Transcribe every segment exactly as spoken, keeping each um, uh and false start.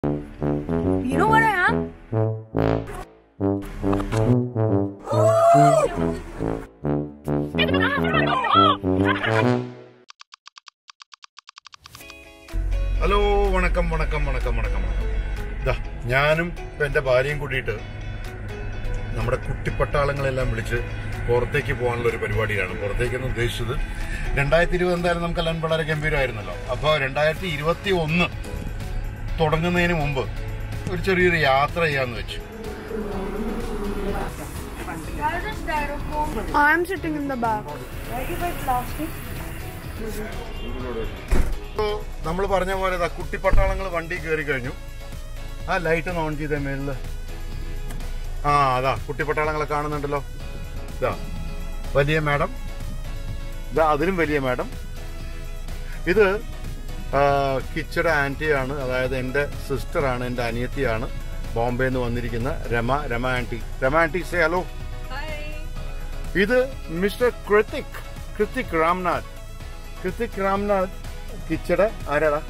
You know what I am? Hello, vanakkam, vanakkam, vanakkam, vanakkam. Da, ഞാനും എൻ്റെ ഭാര്യയും കൂടിയിട്ട് നമ്മുടെ കുട്ടിപ്പട്ടാളങ്ങളെല്ലാം വിളിച്ച് പുറത്തേക്ക് പോകാനുള്ള ഒരു പരിപാടിയാണ്. പുറത്തേക്കെന്ന് ഉദ്ദേശിച്ചത് രണ്ടായിരത്തി ഇരുപത് എന്തായാലും നമുക്കെല്ലാം വളരെ ഗംഭീരമായിരുന്നല്ലോ. അപ്പോൾ രണ്ടായിരത്തി ഇരുപത്തി ഒന്ന് തുടങ്ങുന്നതിന് മുമ്പ് ഒരു ചെറിയൊരു യാത്ര ചെയ്യാന്ന് വെച്ചു. I'm sitting in the back. നമ്മൾ പറഞ്ഞ പോലെ കുട്ടിപ്പട്ടാളങ്ങൾ വണ്ടി കയറി കഴിഞ്ഞു. ആ ലൈറ്റ് ഒന്ന് ഓൺ ചെയ്തേ മേളില്. ആ അതാ കുട്ടിപ്പട്ടാളങ്ങളെ കാണുന്നുണ്ടല്ലോ. ഇതാ വലിയ മാഡം, ഇതാ അതിലും വലിയ മാഡം. ഇത് കിച്ചയുടെ ആൻറ്റിയാണ്, അതായത് എൻ്റെ സിസ്റ്ററാണ്, എൻ്റെ അനിയത്തിയാണ്. ബോംബെ നിന്ന് വന്നിരിക്കുന്ന Rama Rama aunty. Rama aunty say hello. ഇത് മിസ്റ്റർ കൃതിക് കൃതിക് രാംനാഥ്. കൃതിക് രാംനാഥ് കിച്ചയുടെ ആരാടാ?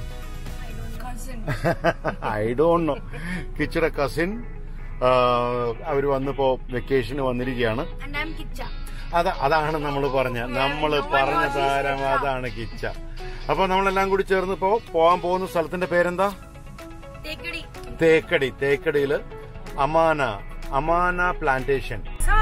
I don't know. കിച്ചയുടെ കസിൻ. അവര് വന്നിപ്പോ വെക്കേഷന് വന്നിരിക്കുകയാണ്. അതാ അതാണ് നമ്മൾ പറഞ്ഞ നമ്മൾ പറഞ്ഞ താരം അതാണ് കിച്ച. അപ്പൊ നമ്മളെല്ലാം കൂടി ചേർന്ന് ഇപ്പോ പോകാൻ പോകുന്ന സ്ഥലത്തിന്റെ പേരെന്താ? തേക്കടി. തേക്കടിയില് Amana Amana plantation.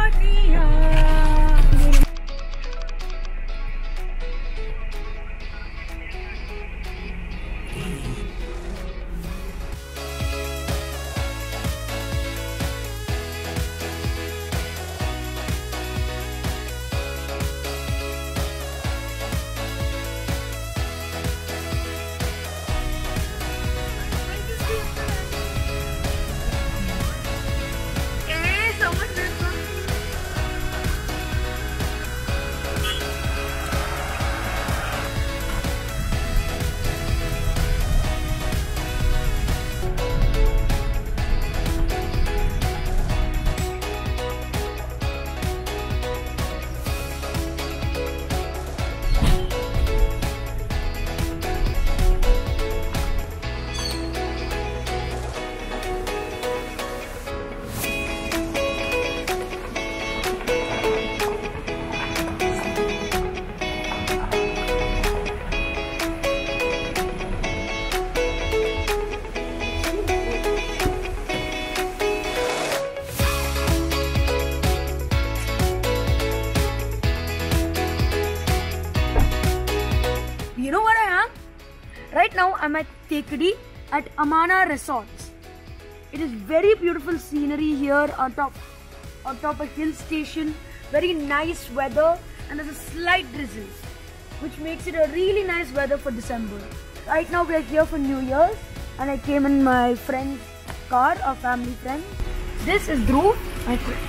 You know what I am? Right now I'm at Thekkady at Amaana Resorts. It is very beautiful scenery here on top, on top of hill station. Very nice weather, and there's a slight drizzle, which makes it a really nice weather for December. Right now we are here for New Year's, and I came in my friend's car, a family friend. This is Druv, my friend,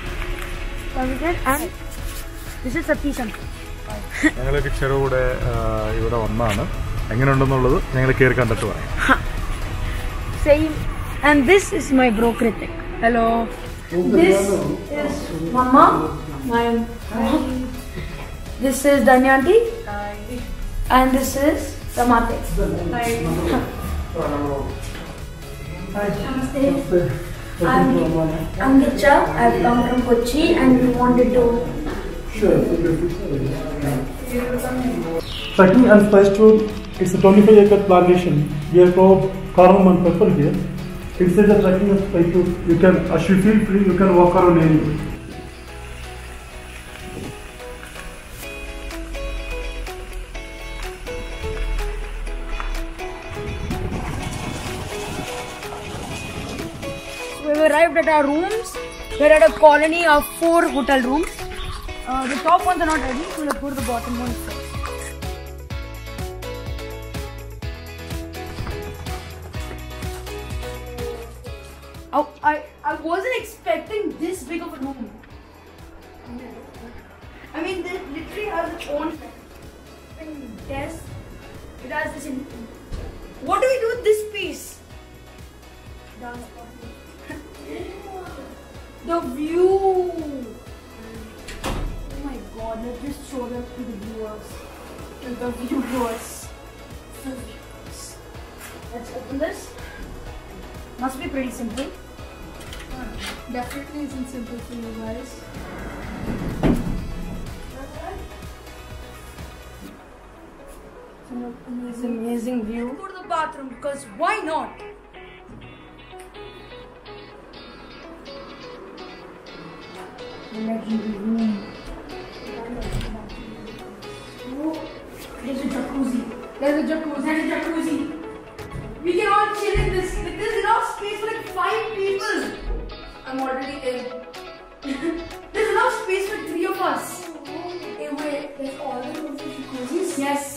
and this is Satish uncle. ഞങ്ങൾ കിച്ചയുടെ കൂടെ ഇവിടെ വന്നാണ്. എങ്ങനെയുണ്ടെന്നുള്ളത് ഞങ്ങൾ കയറി കണ്ടിട്ട് പറയാം. Same. And this is my bro Kritik. Hello. This is Mama. My mom. This is Danyanti. Hi. And this is Ramate. Hi. Hi. Namaste. I'm I'm Gicha. I've come from Kochi, and we wanted to. Sure. Trekking and spice tour. It's a twenty-five acre plantation. We have cropped cardamom and pepper here. Inside the trekking and spice tour, you can, as you feel free, you can walk around anywhere. So we've arrived at our rooms. We're at a colony of four hotel rooms. Uh, the top ones are not ready, so let's go to the bottom ones first. Oh, I, I wasn't expecting this big of a room. I mean, this literally has its own desk. It has this. In what do we do with this piece? The view. Oh my God! Let's just show them to the viewers. To the viewers. The viewers. Let's open this. Must be pretty simple. Definitely isn't simple for you guys. It's an amazing view. Go to the bathroom because why not? Legendary room. There's a jacuzzi. There's a jacuzzi. There's a jacuzzi. We can all chill in this. There's enough space for like five people. I'm already in. There's enough space for three of us. Hey, wait, there's all the jacuzzis? Yes.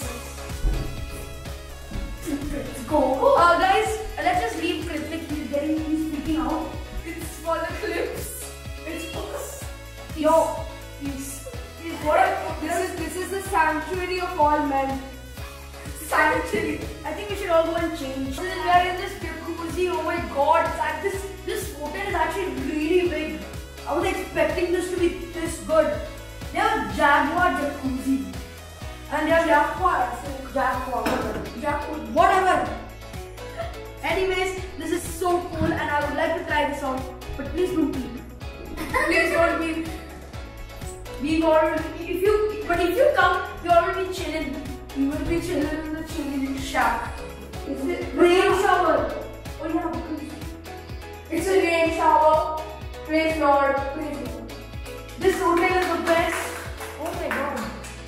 Let's go. Uh, guys, let's just leave Kritik. He's getting, he's freaking out. It's for the clips. It's for us. Yo, Please. please, what a, This is this is the sanctuary of all men. Sanctuary. I think we should all go and change. We are in this jacuzzi. Oh my god, it's like this this hotel is actually really big. I was expecting this to be this good. They have Jaguar jacuzzi. And they have Jaguar. Jaguar. Jaguar. Whatever. Anyways, this is so cool and I would like to try this out. But please don't pee. Please don't be. We all if you but if you come, you all will be chilling. You will be chilling in the chilling shack. Is it Rain shower. Oh yeah, because it's a rain shower. Praise Lord. Praise Lord. This hotel is the best. Oh my god.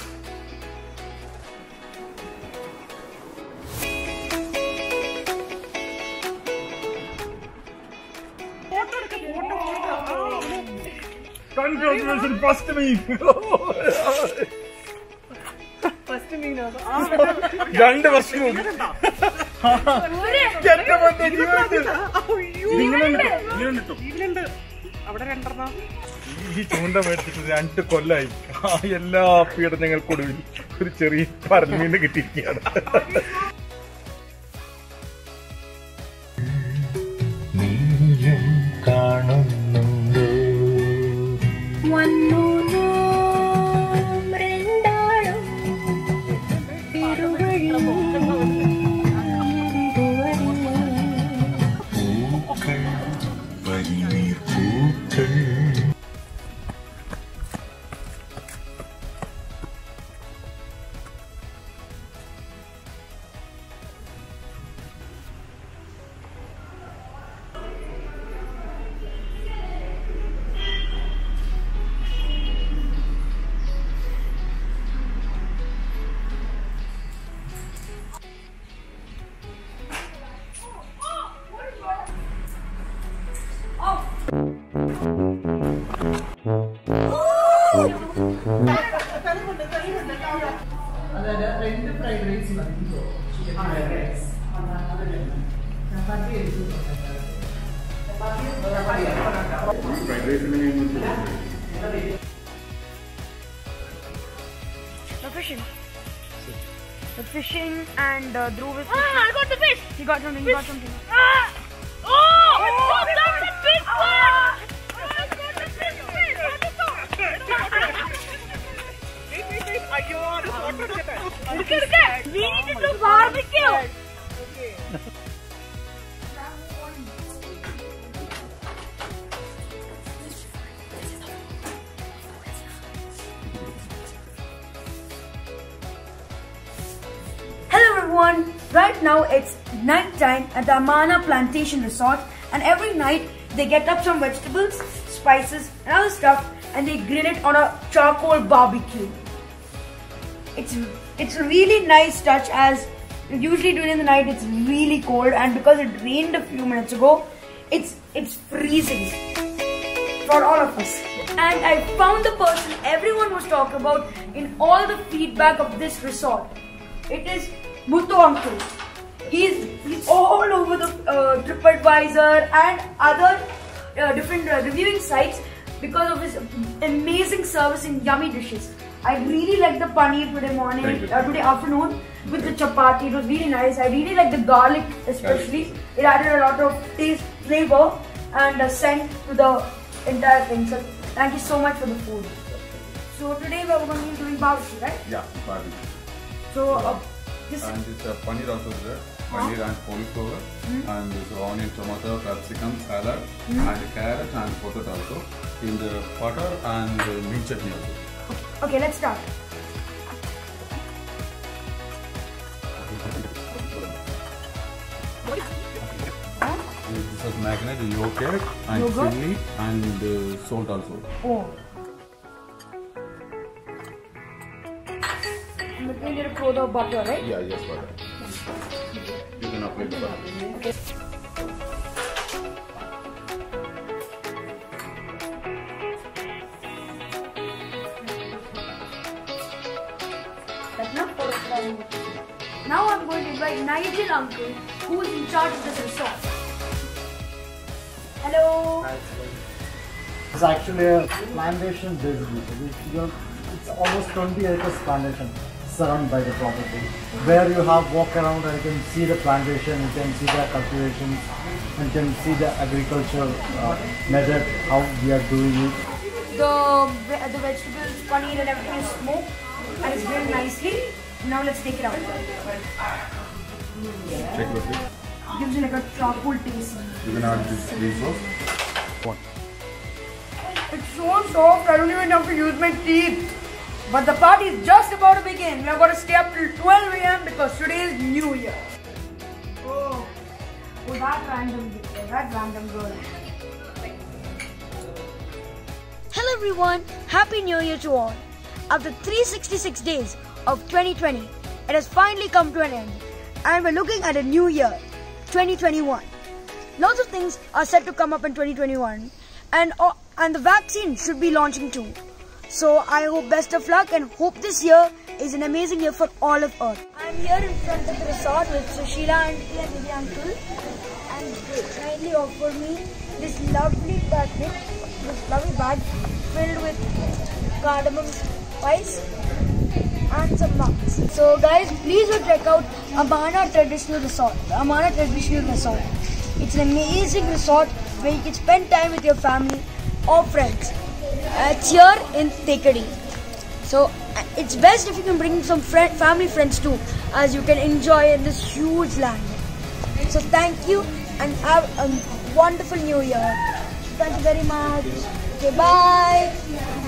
Congratulations, first meet. First meet. രണ്ട് വർഷം ഈ ചൂണ്ട മേടിച്ചിട്ട് രണ്ട് കൊല്ലായി. ആ എല്ലാ പീഡനങ്ങൾക്കൊടുവിൽ ഒരു ചെറിയ പരൽമീന് കിട്ടിയിരിക്കുകയാണ്. The fishing. The fishing and uh, Dhruv is fishing. Ah, I got the fish! He got something, he got something. Ah! Oh! Oh, that's a big one! I got the big fish! Look at that! We need to do barbecue! Okay. Hello everyone! Right now it's night time at the Amaana Plantation Resort, and every night they get up some vegetables, spices and other stuff and they grill it on a charcoal barbecue. It's it's a really nice touch, as usually during the night it's really cold, and because it rained a few minutes ago, it's it's freezing for all of us. And I found the person everyone was talking about in all the feedback of this resort. It is Muthu Uncle. He's he's all over the uh, TripAdvisor and other uh, different uh, reviewing sites because of his amazing service in yummy dishes. I really like the paneer today morning, uh, today afternoon with the chapati. It was really nice. I really like the garlic especially. It added a lot of taste, flavor and uh, scent to the entire thing. So thank you so much for the food. So today we are going to be doing barbecue, right? Yeah, barbecue. So uh, this and it's uh, paneer also there. paneer and cauliflower, mm. and so onion, tomato, capsicum, salad, mm. and carrot and potato also. In the butter and uh, mint chutney also. Okay, let's start. This is marinade, yogurt and Yogurt? chili and uh, salt also. Oh. I'm going to throw the butter, right? Yeah, yes, butter. You can apply the butter. Okay. That's enough for the Now I'm going to invite Nigel uncle, who is in charge of this resort. Hello. It's actually a plantation business. It's almost twenty acres plantation surrounded by the property, where you have walk around and you can see the plantation, you can see the cultivations, and you can see the agricultural uh, method, how we are doing it. The, the vegetables, paneer and everything is smoked and it's grilled nicely. Now let's take it out. Check with it. Gives you like a charcoal taste. You can add this green sauce. One. It's so soft, I don't even have to use my teeth. But the party is just about to begin. We are going to stay up till twelve A M because today is New Year. Oh, oh that random, that random girl. Hello everyone, Happy New Year to all. After three hundred sixty-six days of twenty twenty, it has finally come to an end. And we're looking at a new year, twenty twenty-one. Lots of things are set to come up in twenty twenty-one. And, uh, and the vaccine should be launching too. So I hope best of luck and hope this year is an amazing year for all of us. I'm here in front of the resort with Susheela aunty and Didi uncle, and they kindly offered me this lovely packet, this lovely bag filled with cardamom spice and some nuts. So guys, please do check out Amaana Traditional Resort, Amaana Traditional Resort. It's an amazing resort where you can spend time with your family or friends. Uh, it's here in Thekkady. So uh, it's best if you can bring some friend, family friends too, as you can enjoy in this huge land. So thank you and have a wonderful new year. Thank you very much. Okay, bye.